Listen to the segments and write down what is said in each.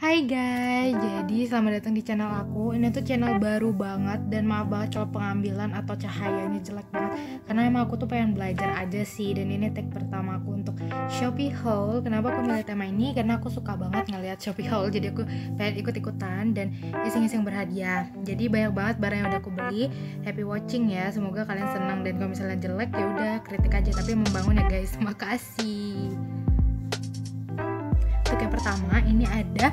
Hai guys, jadi selamat datang di channel aku. Ini tuh channel baru banget dan maaf banget kalau pengambilan atau cahayanya jelek banget, karena emang aku tuh pengen belajar aja sih. Dan ini tag pertama aku untuk Shopee haul. Kenapa aku milih tema ini? Karena aku suka banget ngeliat Shopee haul, jadi aku pengen ikut-ikutan dan iseng-iseng berhadiah. Jadi banyak banget barang yang udah aku beli. Happy watching ya, semoga kalian senang. Dan kalau misalnya jelek ya udah kritik aja, tapi membangun ya guys. Makasih. Untuk yang pertama ini ada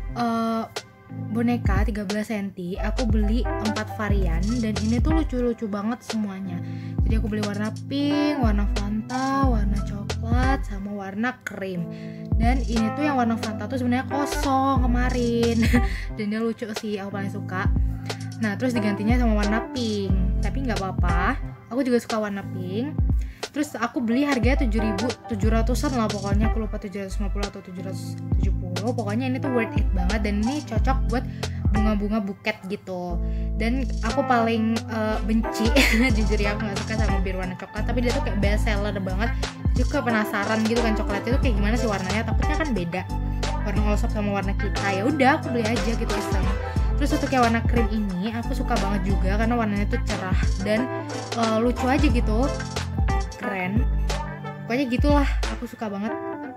boneka 13 cm. Aku beli 4 varian dan ini tuh lucu-lucu banget semuanya. Jadi aku beli warna pink, warna Fanta, warna coklat, sama warna krim. Dan ini tuh yang warna Fanta tuh sebenarnya kosong kemarin. Dan dia lucu sih, aku paling suka. Nah terus digantinya sama warna pink, tapi nggak apa-apa, aku juga suka warna pink. Terus aku beli harganya 7.700an lah pokoknya, aku lupa 750 atau 770. Pokoknya ini tuh worth it banget dan ini cocok buat bunga-bunga buket gitu. Dan aku paling benci jujur ya, aku gak suka sama biru warna coklat, tapi dia tuh kayak best seller banget. Jadi aku penasaran gitu kan coklatnya tuh kayak gimana sih warnanya, takutnya kan beda warna Allsoap sama warna kita. Ya udah aku beli aja gitu iseng. Terus untuk yang warna krim ini aku suka banget juga karena warnanya tuh cerah dan lucu aja gitu, keren. Pokoknya gitulah, aku suka banget.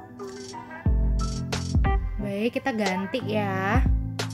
Baik, kita ganti ya.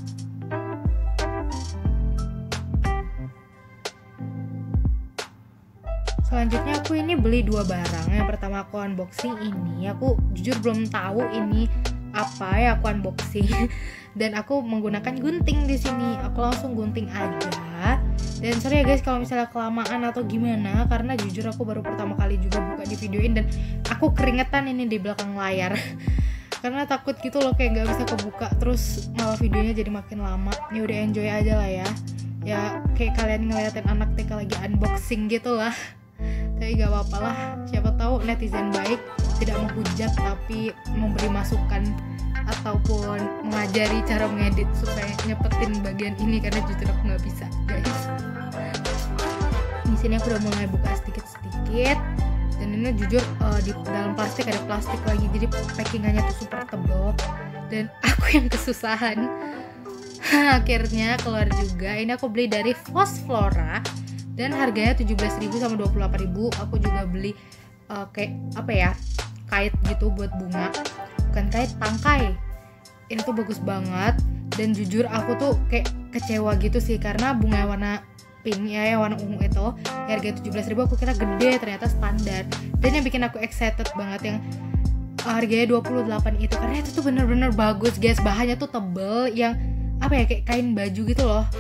Selanjutnya aku ini beli 2 barang. Yang pertama aku unboxing ini. Aku jujur belum tahu ini apa ya aku unboxing. Dan aku menggunakan gunting di sini. Aku langsung gunting aja. Dan sorry ya guys kalau misalnya kelamaan atau gimana, karena jujur aku baru pertama kali juga buka di videoin dan aku keringetan ini di belakang layar. Karena takut gitu loh kayak gak bisa kebuka, terus malah videonya jadi makin lama. Ya udah enjoy aja lah ya. Ya kayak kalian ngeliatin anak TK lagi unboxing gitu lah. Tapi gak apa-apa lah, siapa tahu netizen baik, tidak menghujat tapi memberi masukan ataupun mengajari cara mengedit supaya nyepetin bagian ini, karena jujur aku nggak bisa guys. Di sini aku udah mulai buka sedikit-sedikit dan ini jujur di dalam plastik ada plastik lagi, jadi packingannya tuh super tebal dan aku yang kesusahan. Akhirnya keluar juga. Ini aku beli dari Fosflora dan harganya 17.000 sama 28.000. Aku juga beli kayak apa ya, kait gitu buat bunga, bukan kait, tangkai. Ini tuh bagus banget dan jujur aku tuh kayak kecewa gitu sih karena bunga warna pink ya, yang warna ungu itu harga 17.000 aku kira gede, ternyata standar. Dan yang bikin aku excited banget yang harganya 28 itu karena itu tuh bener-bener bagus guys, bahannya tuh tebel yang apa ya, kayak kain baju gitu loh.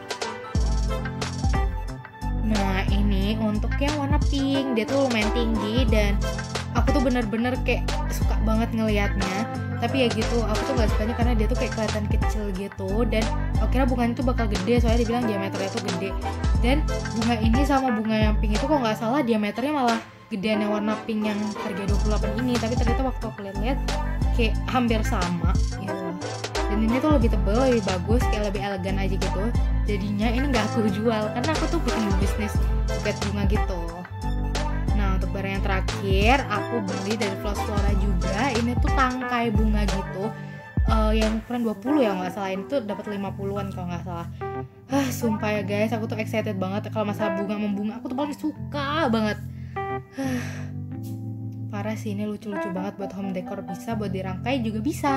Nah ini untuk yang warna pink, dia tuh lumayan tinggi dan aku tuh bener-bener kayak suka banget ngelihatnya. Tapi ya gitu, aku tuh gak sukanya karena dia tuh kayak kelihatan kecil gitu. Dan aku kira bunganya tuh bakal gede, soalnya dibilang diameternya tuh gede. Dan bunga ini sama bunga yang pink itu kok gak salah diameternya malah gedean yang warna pink yang harga 28 ini. Tapi ternyata waktu aku lihat kayak hampir sama gitu. Dan ini tuh lebih tebal, lebih bagus, kayak lebih elegan aja gitu. Jadinya ini gak aku jual karena aku tuh bikin bisnis buket bunga gitu. Nah untuk barang yang terakhir aku beli dari Fosflora juga. Ini tuh tangkai bunga gitu, yang ukuran 20 ya nggak salah. Ini tuh dapat 50-an kalau nggak salah. Sumpah ya guys, aku tuh excited banget kalau masalah bunga membunga. Aku tuh paling suka banget. Parah sih, ini lucu-lucu banget buat home decor, bisa buat dirangkai juga bisa.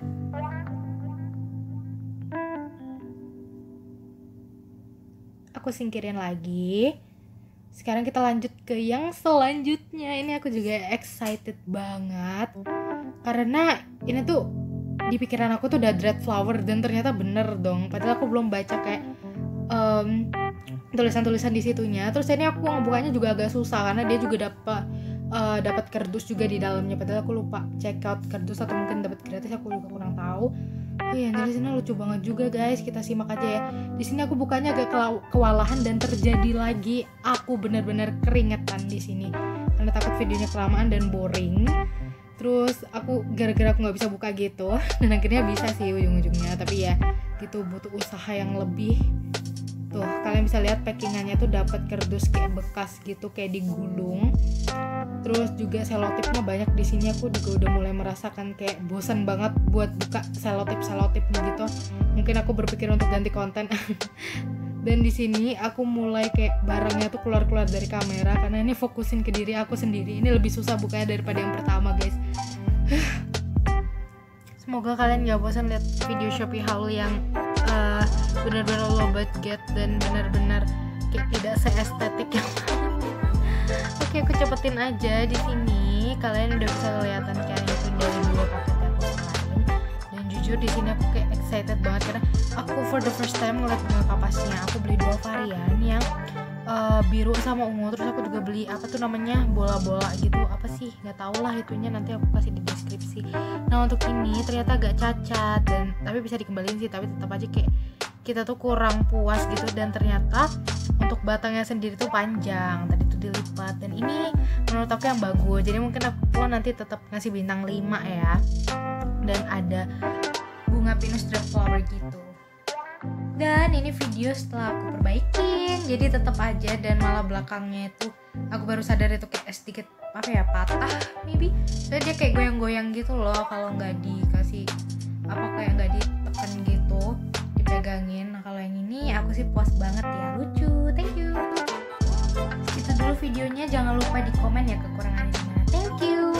Aku singkirin lagi. Sekarang kita lanjut ke yang selanjutnya. Ini aku juga excited banget karena ini tuh di pikiran aku tuh udah dread flower dan ternyata bener dong. Padahal aku belum baca kayak tulisan-tulisan di situnya. Terus ini aku ngebukanya juga agak susah karena dia juga dapat kardus juga di dalamnya. Padahal aku lupa check out kardus atau mungkin dapat gratis, aku juga kurang tahu. Iya, dari sini lucu banget juga guys. Kita simak aja ya. Di sini aku bukanya agak kewalahan dan terjadi lagi. Aku benar-benar keringetan di sini karena takut videonya kelamaan dan boring. Terus aku gara-gara aku nggak bisa buka gitu. Dan akhirnya bisa sih ujung-ujungnya. Tapi ya gitu, butuh usaha yang lebih. Tuh kalian bisa lihat packingannya tuh dapat kardus kayak bekas gitu, kayak digulung. Terus juga selotipnya banyak di sini. Aku juga udah mulai merasakan kayak bosan banget buat buka selotip gitu. Mungkin aku berpikir untuk ganti konten. Dan di sini aku mulai kayak barangnya tuh keluar dari kamera karena ini fokusin ke diri aku sendiri. Ini lebih susah bukanya daripada yang pertama, guys. Semoga kalian gak bosan lihat video Shopee haul yang benar-benar low budget dan benar-benar kayak tidak seestetik yang Oke, aku cepetin aja. Di sini kalian udah bisa kelihatan kan itu dari 2 paket yang aku kemarin. Dan jujur di sini aku kayak excited banget karena aku for the first time ngeliat bunga kapasnya. Aku beli 2 varian yang biru sama ungu. Terus aku juga beli apa tuh namanya, bola-bola gitu, apa sih nggak tahu lah itunya, nanti aku kasih di deskripsi. Nah untuk ini ternyata agak cacat dan tapi bisa dikembaliin sih, tapi tetap aja kayak kita tuh kurang puas gitu. Dan ternyata untuk batangnya sendiri tuh panjang, tadi tuh dilipat, dan ini menurut aku yang bagus. Jadi mungkin aku nanti tetap ngasih bintang 5 ya. Dan ada bunga pinus drop flower gitu. Dan ini video setelah aku perbaikin, jadi tetap aja. Dan malah belakangnya itu aku baru sadar itu kayak sedikit apa ya, patah maybe. Dan dia kayak goyang-goyang gitu loh kalau nggak dikasih apa, kayak nggak ditekan gitu, dipegangin. Nah kalau yang ini aku sih puas banget ya, lucu. Thank you. Itu dulu videonya, jangan lupa di komen ya kekurangannya gimana. Thank you.